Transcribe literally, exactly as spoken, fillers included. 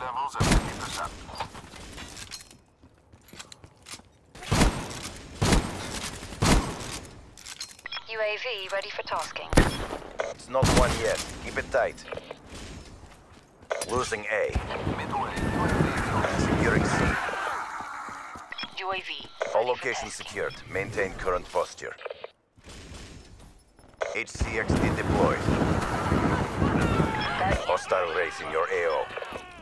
levels at fifty percent. U A V ready for tasking. It's not one yet. Keep it tight. Losing A. Midway. Securing C. U A V. All locations secured. Maintain current posture. H C X D deployed. Hostile race in your A O.